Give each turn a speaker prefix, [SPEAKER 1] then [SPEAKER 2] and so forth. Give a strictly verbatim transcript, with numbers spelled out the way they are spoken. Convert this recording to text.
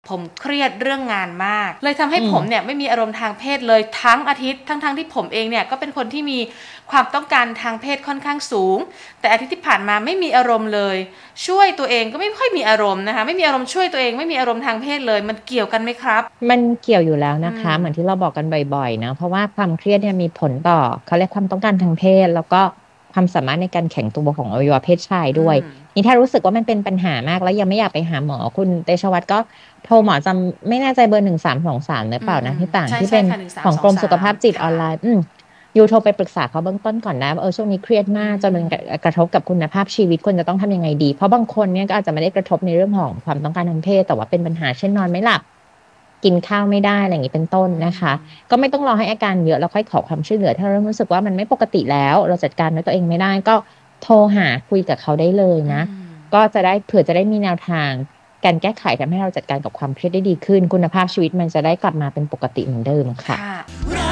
[SPEAKER 1] ผมเครียดเรื่องงานมากเลยทำให้ผมเนี่ยไม่มีอารมณ์ทางเพศเลยทั้งอาทิตย์ทั้งๆที่ผมเองเนี่ยก็เป็นคนที่มีความต้องการทางเพศค่อนข้างสูงแต่อาทิตย์ที่ผ่านมาไม่มีอารมณ์เลยช่วยตัวเองก็ไม่ค่อยมีอารมณ์นะคะไม่มีอารมณ์ช่วยตัวเองไม่มีอารมณ์ทางเพศเลยมันเกี่ยวกันไหมครับ
[SPEAKER 2] มันเกี่ยวอยู่แล้วนะคะเหมือนที่เราบอกกันบ่อยๆนะเพราะว่าความเครียดเนี่ยมีผลต่อเขาเรียกความต้องการทางเพศแล้วก็ความสามารถในการแข็งตัวของอวัยวะเพศชายด้วยนี่ถ้ารู้สึกว่ามันเป็นปัญหามากแล้วยังไม่อยากไปหาหมอคุณเตชวัฒน์ก็โทรหมอจำไม่แน่ใจเบอร์หนึ่งสามสองสามหรือเปล่านะที่ต่างที่เป็นของกรมสุขภาพจิตออนไลน์ยูโทรไปปรึกษาเขาเบื้องต้นก่อนนะว่าเออช่วงนี้เครียดมากจนมันกระทบกับคุณภาพชีวิตควรจะต้องทำยังไงดีเพราะบางคนเนี่ยก็อาจจะไม่ได้กระทบในเรื่องของความต้องการทางเพศแต่ว่าเป็นปัญหาเช่นนอนไม่หลับกินข้าวไม่ได้อะไรอย่างนี้เป็นต้นนะคะก็ไม่ต้องรอให้อาการเยอะแล้วค่อยขอความช่วยเหลือถ้าเริ่มรู้สึกว่ามันไม่ปกติแล้วเราจัดการด้วยตัวเองไม่ได้ก็โทรหาคุยกับเขาได้เลยนะก็จะได้เผื่อจะได้มีแนวทางการแก้ไขทำให้เราจัดการกับความเครียดได้ดีขึ้นคุณภาพชีวิตมันจะได้กลับมาเป็นปกติเหมือนเดิมค่ะ